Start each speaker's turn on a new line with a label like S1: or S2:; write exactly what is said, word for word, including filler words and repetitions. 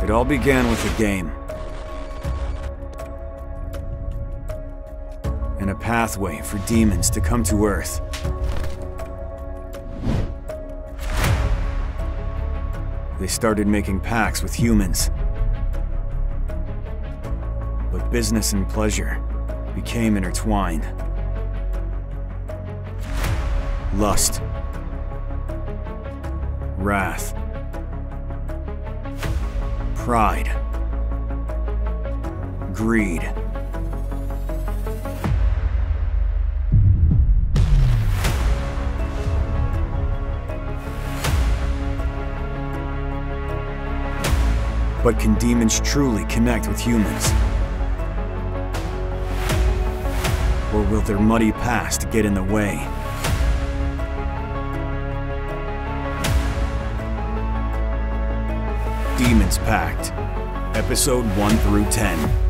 S1: It all began with a game. And a pathway for demons to come to Earth. They started making pacts with humans. But business and pleasure became intertwined. Lust. Wrath. Pride. Greed. But can demons truly connect with humans? Or will their muddy past get in the way? Demons Pact, Episode one through ten.